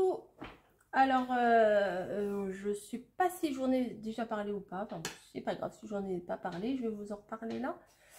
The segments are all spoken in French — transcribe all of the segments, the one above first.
Coucou. Alors, je sais pas si j'en ai déjà parlé ou pas. Enfin, c'est pas grave si j'en ai pas parlé. Je vais vous en reparler là.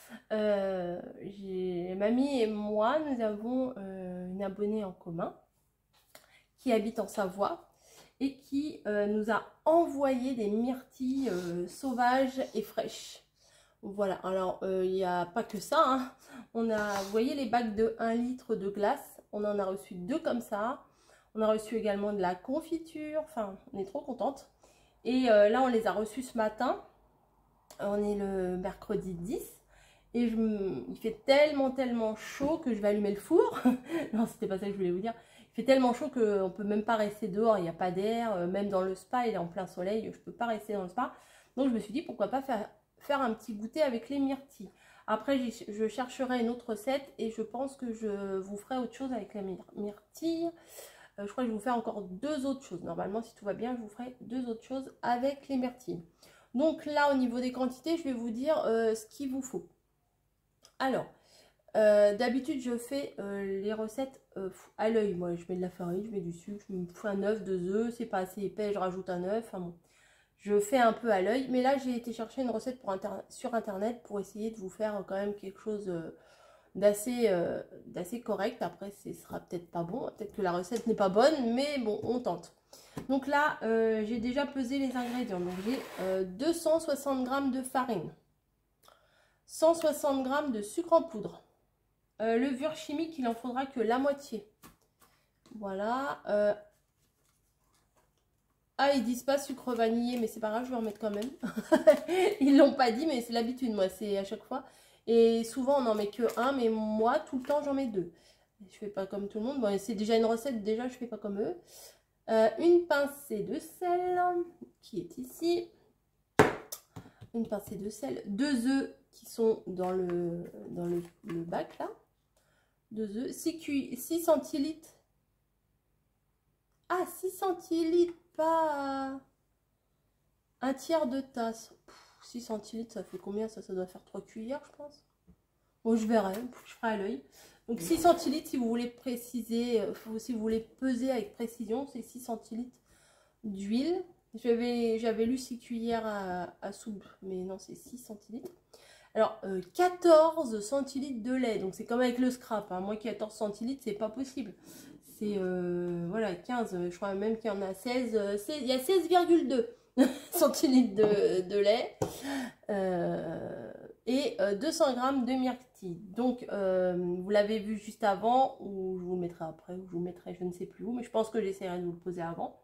Mamie et moi, nous avons une abonnée en commun qui habite en Savoie et qui nous a envoyé des myrtilles sauvages et fraîches. Voilà, alors il n'y a pas que ça, hein. On a, vous voyez les bacs de 1 litre de glace, on en a reçu 2 comme ça. On a reçu également de la confiture, enfin on est trop contente. Et là on les a reçus ce matin, on est le mercredi 10. Et il fait tellement chaud que je vais allumer le four. Non, c'était pas ça que je voulais vous dire. Il fait tellement chaud qu'on ne peut même pas rester dehors, il n'y a pas d'air. Même dans le spa, il est en plein soleil, je ne peux pas rester dans le spa. Donc je me suis dit pourquoi pas faire un petit goûter avec les myrtilles. Après, je chercherai une autre recette et je pense que je vous ferai autre chose avec la myrtille. Je crois que je vais vous faire encore 2 autres choses. Normalement, si tout va bien, je vous ferai 2 autres choses avec les myrtilles. Donc là, au niveau des quantités, je vais vous dire ce qu'il vous faut. Alors, d'habitude, je fais les recettes à l'œil. Moi, je mets de la farine, je mets du sucre, je me fais un œuf, 2 œufs. C'est pas assez épais, je rajoute un œuf. Enfin bon, je fais un peu à l'œil. Mais là, j'ai été chercher une recette sur Internet pour essayer de vous faire quand même quelque chose d'assez correct. Après, ce sera peut-être pas bon. Peut-être que la recette n'est pas bonne, mais bon, on tente. Donc là, j'ai déjà pesé les ingrédients. Donc j'ai 260 g de farine, 160 g de sucre en poudre. Levure chimique, il en faudra que la moitié. Voilà. Ah, ils disent pas sucre vanillé, mais c'est pas grave, je vais en mettre quand même. Ils l'ont pas dit, mais c'est l'habitude, moi, c'est à chaque fois. Et souvent, on n'en met que un, mais moi, tout le temps, j'en mets 2. Je fais pas comme tout le monde. Bon, c'est déjà une recette, déjà, je fais pas comme eux. Une pincée de sel, qui est ici. Une pincée de sel. 2 œufs qui sont dans le bac, là. 2 œufs. 6 centilitres. Ah, 6 centilitres, pas un tiers de tasse. 6 centilitres, ça fait combien? Ça doit faire 3 cuillères, je pense. Bon, je verrai, je ferai à l'œil. Donc 6 centilitres, si vous voulez préciser, si vous voulez peser avec précision, c'est 6 centilitres d'huile. J'avais lu 6 cuillères à soupe, mais non, c'est 6 centilitres. Alors, 14 centilitres de lait, donc c'est comme avec le scrap, hein. Moi, 14 centilitres, c'est pas possible. C'est, voilà, 15, je crois même qu'il y en a 16, il y a 16,2 centilitres de lait. Et 200 g de myrtille. Donc, vous l'avez vu juste avant, ou je vous le mettrai après, ou je vous le mettrai je ne sais plus où, mais je pense que j'essaierai de vous le poser avant.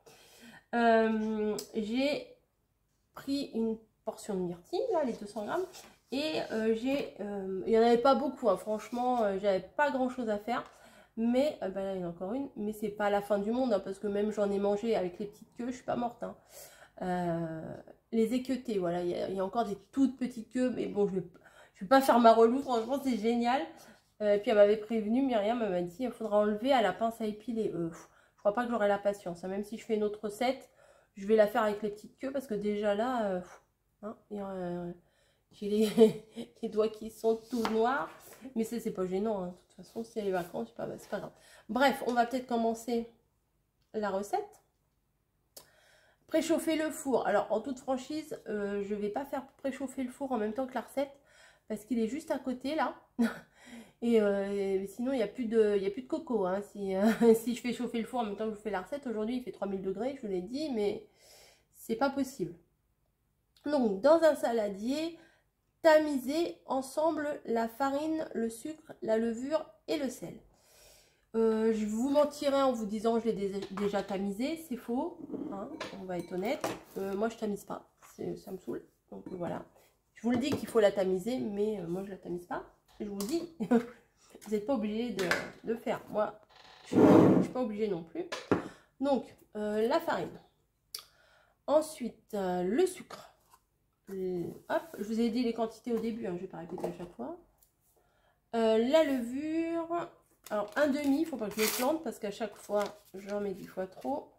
J'ai pris une portion de myrtille, là, les 200 g, et il n'y en avait pas beaucoup, hein, franchement, j'avais pas grand chose à faire. Mais, ben là, il y en a encore une, mais c'est pas la fin du monde, hein, parce que même j'en ai mangé avec les petites queues, je suis pas morte, hein. Les équeutés, voilà, il y a encore des toutes petites queues, mais bon, je vais pas faire ma relou, franchement, c'est génial. Puis elle m'avait prévenu, Myriam, elle m'a dit, il faudra enlever à la pince à épiler. Je crois pas que j'aurai la patience, hein. Même si je fais une autre recette, je vais la faire avec les petites queues, parce que déjà là, hein, j'ai les doigts qui sont tout noirs, mais c'est pas gênant, hein. De toute façon, c'est les vacances, c'est pas grave. Bref, on va peut-être commencer la recette. Préchauffer le four. Alors, en toute franchise, je ne vais pas faire préchauffer le four en même temps que la recette, parce qu'il est juste à côté, là. Et sinon, il n'y a plus de coco, hein. Si je fais chauffer le four en même temps que je fais la recette, aujourd'hui, il fait 3000 degrés, je vous l'ai dit, mais c'est pas possible. Donc, dans un saladier, tamiser ensemble la farine, le sucre, la levure et le sel. Je vous mentirais en vous disant je l'ai déjà tamisé, c'est faux, hein, on va être honnête. Moi je tamise pas, ça me saoule, donc voilà. Je vous le dis qu'il faut la tamiser, mais moi je la tamise pas. Je vous le dis, vous n'êtes pas obligé de faire. Moi je suis pas obligée non plus. Donc la farine, ensuite le sucre. Hop, je vous ai dit les quantités au début, hein, je vais pas répéter à chaque fois. La levure. Alors, un demi, il ne faut pas que je le plante parce qu'à chaque fois, j'en mets 10 fois trop.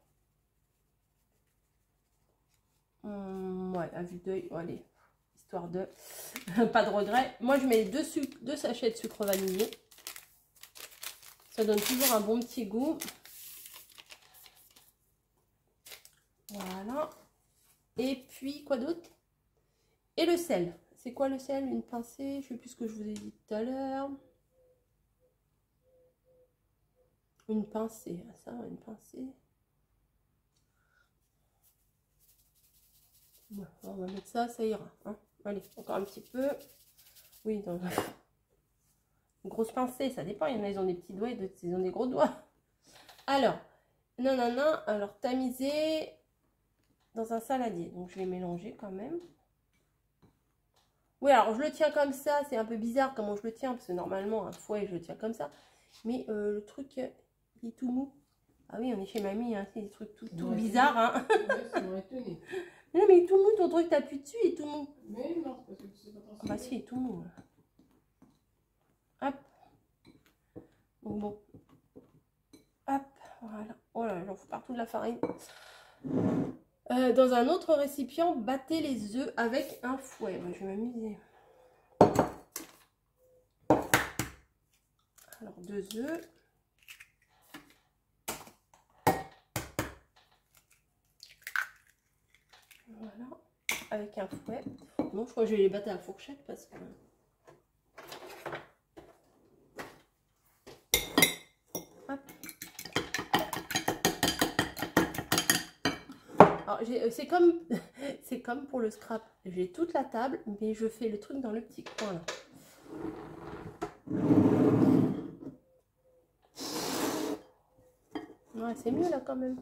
Ouais, à vue d'œil, allez, histoire de pas de regret. Moi, je mets 2 sachets de sucre vanillé. Ça donne toujours un bon petit goût. Voilà. Et puis, quoi d'autre? Et le sel. C'est quoi le sel? Une pincée. Je sais plus ce que je vous ai dit tout à l'heure. Une pincée. Ça, une pincée. Bon, on va mettre ça, ça ira. Hein. Allez, encore un petit peu. Oui, dans une grosse pincée, ça dépend. Il y en a, ils ont des petits doigts et d'autres, ils ont des gros doigts. Alors, non, alors tamiser dans un saladier. Donc, je vais mélanger quand même. Oui, alors je le tiens comme ça. C'est un peu bizarre comment je le tiens, parce que normalement, un fouet, je le tiens comme ça. Mais le truc, il est tout mou. Ah oui, on est chez mamie, hein, c'est des trucs tout bizarres. Hein. Ouais, ça m'aurait étonné. Non, mais il est tout mou, ton truc, t'appuies dessus, il est tout mou. Mais non, parce que tu sais pas transformer. Bah si, il est tout mou. Hop. Donc bon. Hop, voilà. Oh là, j'en fous partout de la farine. Dans un autre récipient, battez les œufs avec un fouet. Bah, je vais m'amuser. Alors, 2 œufs. Voilà. Avec un fouet. Non, je crois que je vais les battre à la fourchette parce que... C'est comme pour le scrap. J'ai toute la table, mais je fais le truc dans le petit coin là. Ouais, c'est mieux là quand même.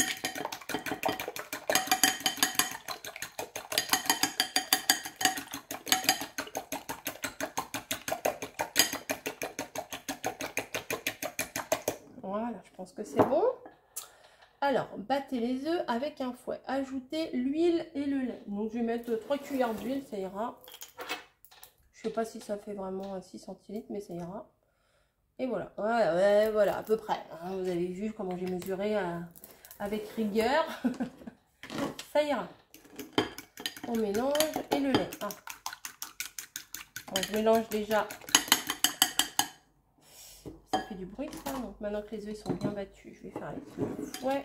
Voilà, je pense que c'est bon. Alors, battez les œufs avec un fouet. Ajoutez l'huile et le lait. Donc, je vais mettre 3 cuillères d'huile, ça ira. Je sais pas si ça fait vraiment 6 centilitres, mais ça ira. Et voilà, voilà, à peu près. Hein, vous avez vu comment j'ai mesuré avec rigueur. Ça ira. On mélange et le lait. Ah. Bon, je mélange déjà. Ça fait du bruit ça. Donc maintenant que les œufs sont bien battus, je vais faire avec le fouet.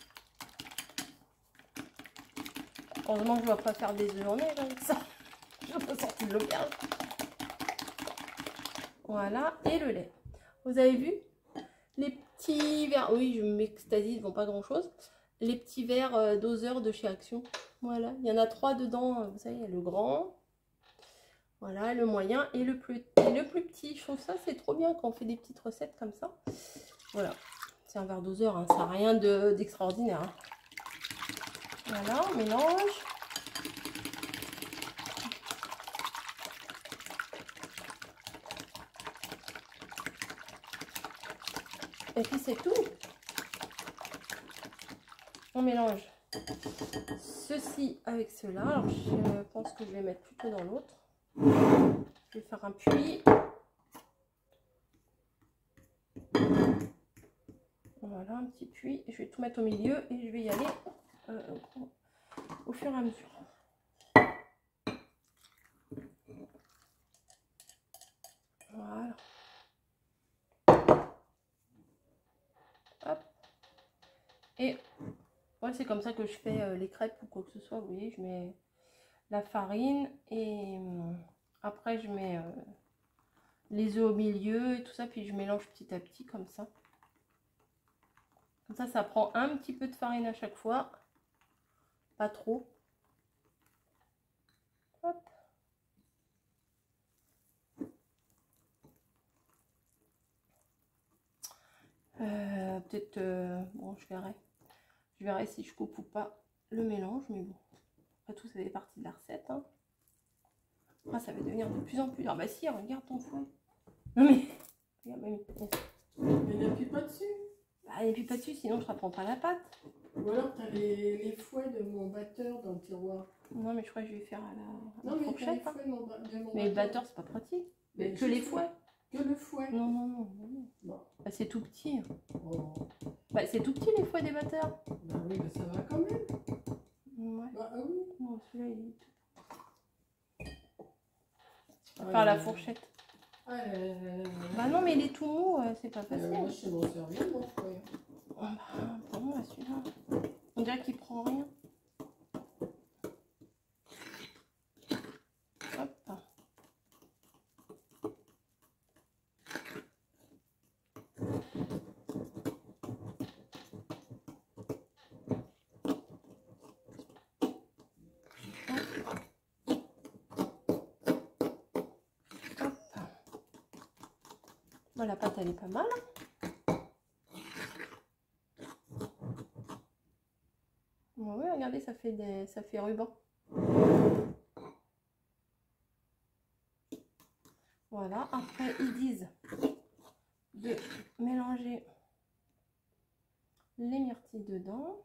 Heureusement que je ne dois pas faire des œufs en neige avec ça. Je peux sortir de l'auberge. Voilà, et le lait. Vous avez vu les petits verres, oui, je m'extasie, ils ne vont pas grand chose. Les petits verres doseurs de chez Action. Voilà, il y en a 3 dedans. Vous savez, il y a le grand, voilà, le moyen et le plus petit. Je trouve ça, c'est trop bien quand on fait des petites recettes comme ça. Voilà, c'est un verre doseur, hein, ça n'a rien d'extraordinaire. Hein. Voilà, on mélange. Et puis c'est tout. On mélange ceci avec cela. Alors je pense que je vais mettre plutôt dans l'autre. Je vais faire un puits. Voilà, un petit puits. Je vais tout mettre au milieu et je vais y aller au fur et à mesure. Voilà. Hop. Et ouais, c'est comme ça que je fais les crêpes ou quoi que ce soit. Vous voyez, je mets la farine et après je mets les œufs au milieu et tout ça, puis je mélange petit à petit comme ça. Comme ça prend un petit peu de farine à chaque fois, pas trop. Hop. Peut-être, bon, je verrai si je coupe ou pas le mélange, mais bon, après tout, ça fait partie de la recette. Hein. Ah, ça va devenir de plus en plus. Ah bah si, regarde ton fouet. Non mais, regarde mamie. Mais n'appuie pas dessus. Bah, n'appuie pas dessus, sinon je ne reprends pas la pâte. Ou alors tu as les fouets de mon batteur dans le tiroir. Non mais je crois que je vais faire à la non, mais fourchette. t'as les fouets de mon mais le batteur, c'est pas pratique. Mais que les fouets. Que le fouet. Non. Bon. Bah, c'est tout petit. Oh. Bah, c'est tout petit les fouets des batteurs. Bah oui, mais ça va quand même. Ouais. Bah oui. Non, celui-là, il est tout. On va faire la fourchette. Bah non, mais il est tout mou, c'est pas facile. Moi, je sais m'en servir, mon fouet. Oh, bah, pour moi, celui-là. On dirait qu'il prend rien. Hop. Bon, la pâte elle est pas mal. Bon, oui, regardez, ça fait ruban. Voilà, après ils disent de mélanger les myrtilles dedans.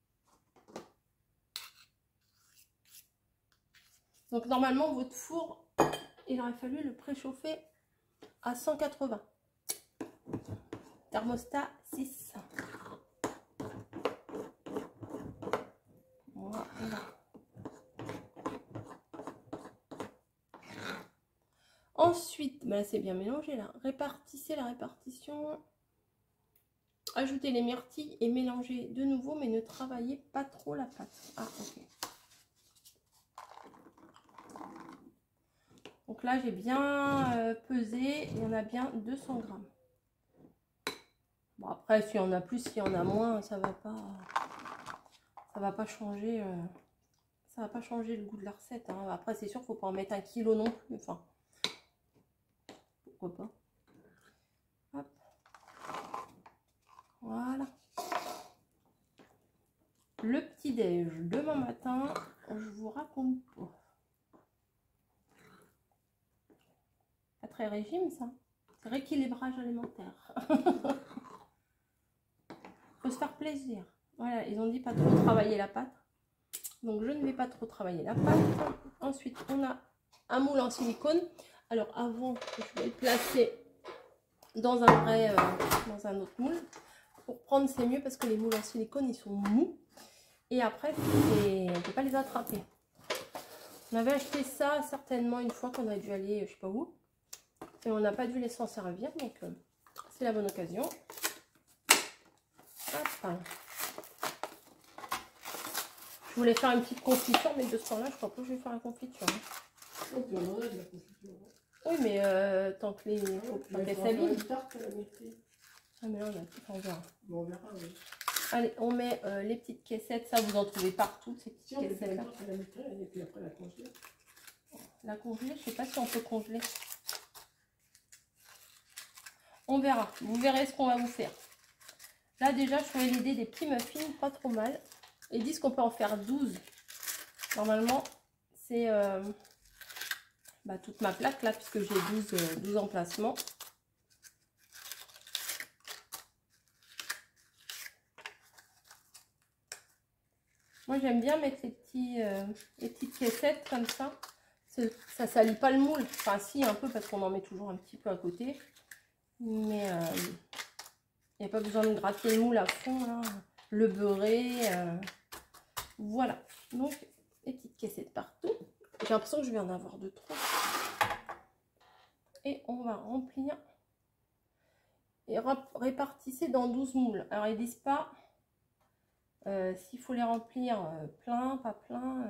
Donc normalement votre four, il aurait fallu le préchauffer à 180. Thermostat 6. Voilà. Ensuite, ben c'est bien mélangé là. Répartissez la répartition. Ajoutez les myrtilles et mélangez de nouveau, mais ne travaillez pas trop la pâte. Ah, ok. Donc là, j'ai bien pesé. Il y en a bien 200 grammes. Bon, après, s'il y en a plus, s'il y en a moins, ça va pas changer. Ça va pas changer le goût de la recette. Hein. Après, c'est sûr, faut pas en mettre 1 kilo non plus. Enfin, pourquoi pas. Hop. Voilà. Le petit-déj demain matin, je vous raconte pas. Pas très régime, ça. C'est rééquilibrage alimentaire. Faut se faire plaisir. Voilà, ils ont dit pas trop travailler la pâte. Donc, je ne vais pas trop travailler la pâte. Ensuite, on a un moule en silicone. Alors, avant, je vais le placer dans un vrai, dans un autre moule. Pour prendre, c'est mieux parce que les moules en silicone, ils sont mous. Et après, on ne peut pas les attraper. On avait acheté ça certainement une fois qu'on a dû aller, je sais pas où. Et on n'a pas dû les s'en servir. Donc, c'est la bonne occasion. Hop. Je voulais faire une petite confiture, mais de ce temps-là, je crois pas que je vais faire la confiture. Hein. Oh, puis on en a de la confiture. Oui, mais tant que les qu'elles s'abîment. Ah, mais là, on verra. Bon, on verra, oui. Allez, on met les petites caissettes. Ça, vous en trouvez partout, ces petites caissettes-là. Et puis après, la congeler. La congeler, je sais pas si on peut congeler. On verra. Vous verrez ce qu'on va vous faire. Là, déjà, je trouvais l'idée des petits muffins pas trop mal. Ils disent qu'on peut en faire 12. Normalement, c'est toute ma plaque là, puisque j'ai 12 emplacements. Moi, j'aime bien mettre les petites caissettes comme ça. Ça salit pas le moule. Enfin, si, un peu, parce qu'on en met toujours un petit peu à côté. Mais il n'y a pas besoin de gratter le moule à fond, là. Le beurrer. Voilà. Donc, les petites caissettes partout. J'ai l'impression que je vais en avoir 2, 3. Et on va remplir. Et répartissez dans 12 moules. Alors, ils disent pas s'il faut les remplir plein, pas plein.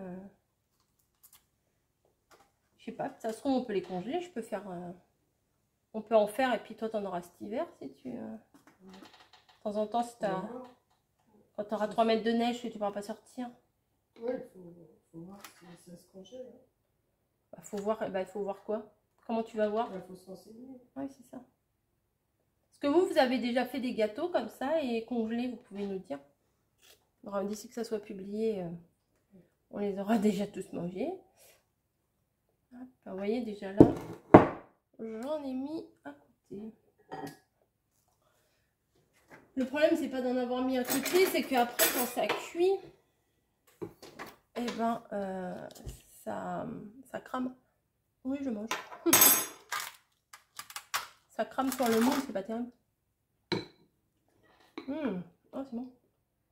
Je sais pas. De toute façon, on peut les congeler. Je peux faire... on peut en faire et puis toi, tu en auras cet hiver si tu... De temps en temps, si quand tu auras 3 mètres de neige, tu ne pourras pas sortir. Oui, il faut voir si ça se congèle. Hein. Faut voir quoi? Comment tu vas voir? Il faut se renseigner. Oui, c'est ça. Est-ce que vous avez déjà fait des gâteaux comme ça et congelés? Vous pouvez nous dire. D'ici que ça soit publié, on les aura déjà tous mangés. Hop, vous voyez déjà là, j'en ai mis à côté. Le problème, c'est pas d'en avoir mis à côté, c'est qu'après, quand ça cuit, eh ben, ça crame. Oui, je mange. Ça crame sur le moule, c'est pas terrible. Oh, c'est bon.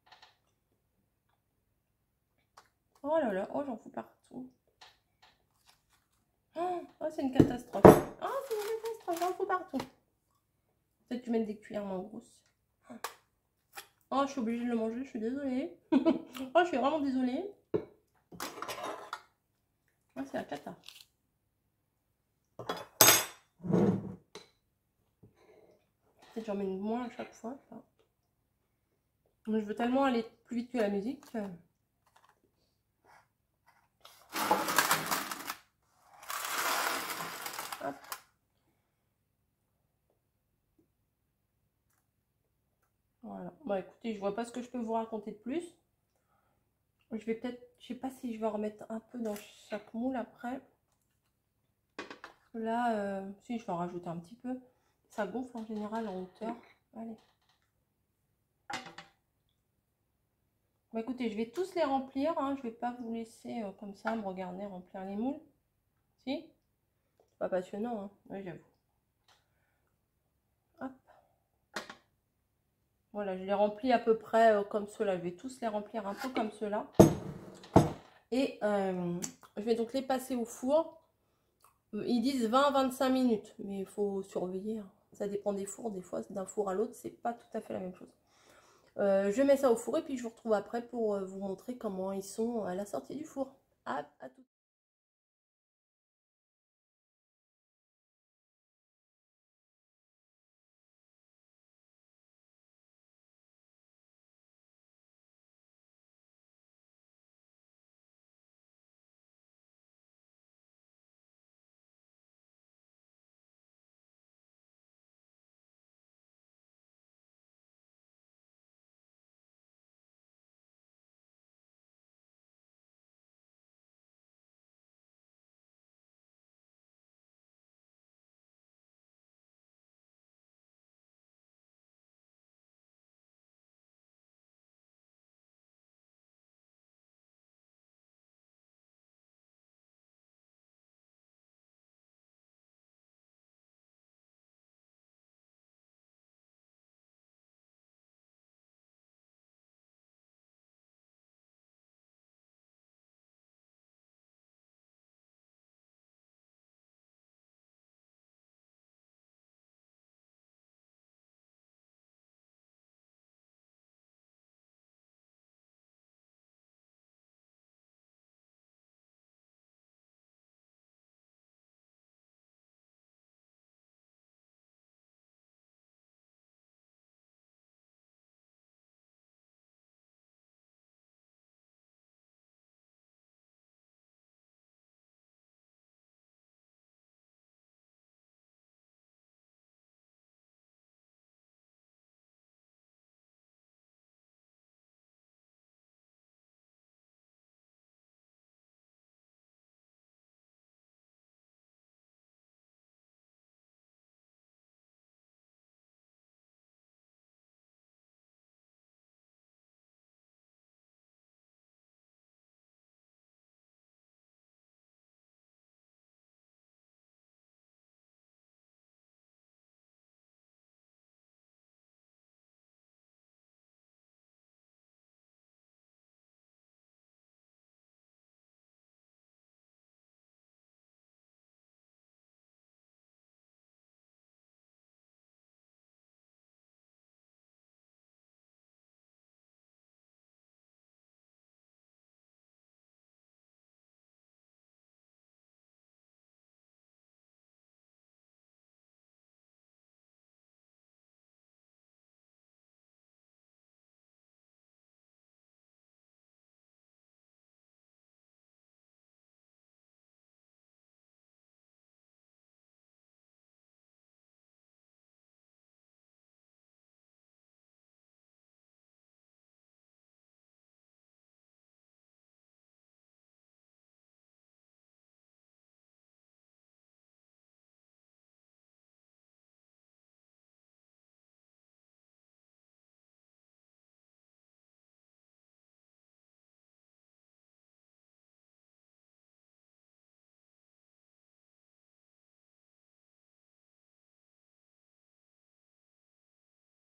Oh là là, oh, j'en fous partout. Oh, c'est une catastrophe. Oh, c'est une catastrophe, j'en fous partout. Peut-être que tu mets des cuillères moins grosses. Oh, je suis obligée de le manger, je suis désolée. Oh, je suis vraiment désolée. Ah, c'est la cata. Peut-être j'en mets moins à chaque fois. Mais je veux tellement aller plus vite que la musique. Hop. Voilà. Bon, écoutez, je vois pas ce que je peux vous raconter de plus. Je vais peut-être, je sais pas si je vais en remettre un peu dans chaque moule après. Là, si, je vais en rajouter un petit peu. Ça gonfle en général en hauteur. Allez. Bon, écoutez, je vais tous les remplir. Hein. Je vais pas vous laisser comme ça me regarder remplir les moules. Si? C'est pas passionnant, hein. Oui, j'avoue. Hop. Voilà, je les remplis à peu près comme cela. Je vais tous les remplir un peu comme cela. Et je vais donc les passer au four. Ils disent 20-25 minutes, mais il faut surveiller. Hein. Ça dépend des fours. Des fois, d'un four à l'autre, c'est pas tout à fait la même chose. Je mets ça au four et puis je vous retrouve après pour vous montrer comment ils sont à la sortie du four. À tout.